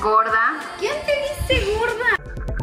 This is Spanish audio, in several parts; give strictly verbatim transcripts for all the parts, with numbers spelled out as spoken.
gorda. ¿Quién te dice gorda?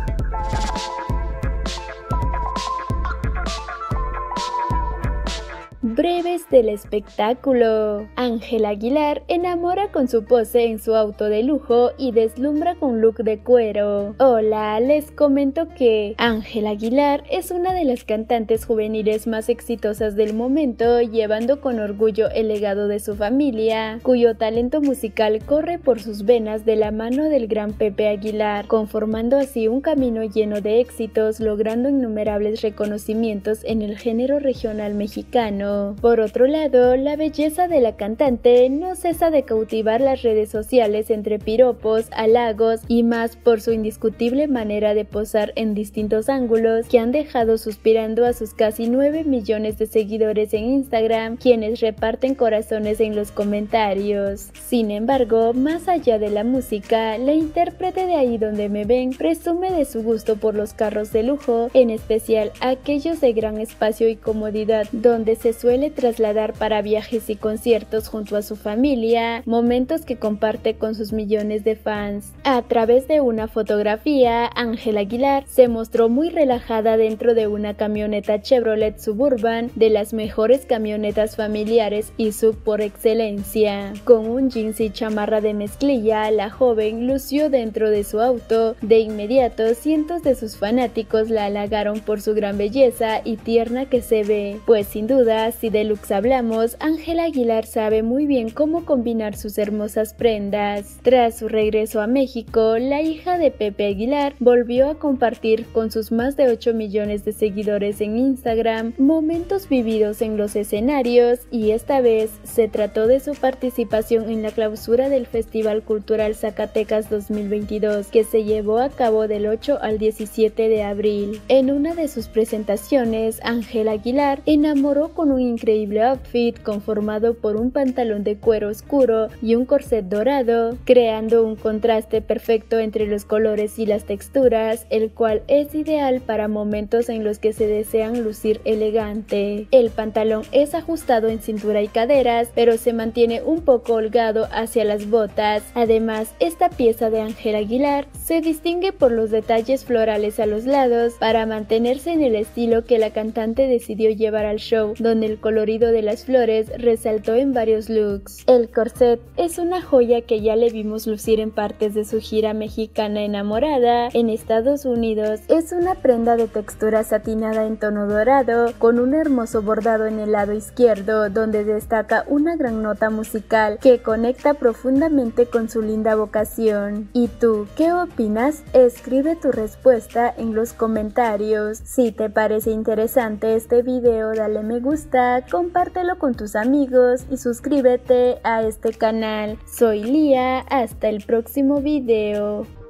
Breves del espectáculo. Ángela Aguilar enamora con su pose en su auto de lujo y deslumbra con look de cuero. Hola, les comento que Ángela Aguilar es una de las cantantes juveniles más exitosas del momento, llevando con orgullo el legado de su familia, cuyo talento musical corre por sus venas de la mano del gran Pepe Aguilar, conformando así un camino lleno de éxitos, logrando innumerables reconocimientos en el género regional mexicano. Por otro lado, la belleza de la cantante no cesa de cautivar las redes sociales entre piropos, halagos y más por su indiscutible manera de posar en distintos ángulos que han dejado suspirando a sus casi nueve millones de seguidores en Instagram, quienes reparten corazones en los comentarios. Sin embargo, más allá de la música, la intérprete de Ahí Donde Me Ven presume de su gusto por los carros de lujo, en especial aquellos de gran espacio y comodidad, donde se suele trasladar para viajes y conciertos junto a su familia, momentos que comparte con sus millones de fans. A través de una fotografía, Ángela Aguilar se mostró muy relajada dentro de una camioneta Chevrolet Suburban, de las mejores camionetas familiares y sub por excelencia. Con un jeans y chamarra de mezclilla, la joven lució dentro de su auto. De inmediato, cientos de sus fanáticos la halagaron por su gran belleza y tierna que se ve, pues sin duda, si de looks hablamos, Ángela Aguilar sabe muy bien cómo combinar sus hermosas prendas. Tras su regreso a México, la hija de Pepe Aguilar volvió a compartir con sus más de ocho millones de seguidores en Instagram momentos vividos en los escenarios, y esta vez se trató de su participación en la clausura del Festival Cultural Zacatecas dos mil veintidós, que se llevó a cabo del ocho al diecisiete de abril. En una de sus presentaciones, Ángela Aguilar enamoró con un increíble outfit conformado por un pantalón de cuero oscuro y un corset dorado, creando un contraste perfecto entre los colores y las texturas, el cual es ideal para momentos en los que se desean lucir elegante. El pantalón es ajustado en cintura y caderas, pero se mantiene un poco holgado hacia las botas. Además, esta pieza de Ángela Aguilar se distingue por los detalles florales a los lados para mantenerse en el estilo que la cantante decidió llevar al show, donde el colorido de las flores resaltó en varios looks. El corset es una joya que ya le vimos lucir en partes de su gira mexicana Enamorada en Estados Unidos. Es una prenda de textura satinada en tono dorado, con un hermoso bordado en el lado izquierdo, donde destaca una gran nota musical que conecta profundamente con su linda vocación. ¿Y tú, qué opinas? Escribe tu respuesta en los comentarios. Si te parece interesante este video, dale me gusta, compártelo con tus amigos y suscríbete a este canal. Soy Lía, hasta el próximo video.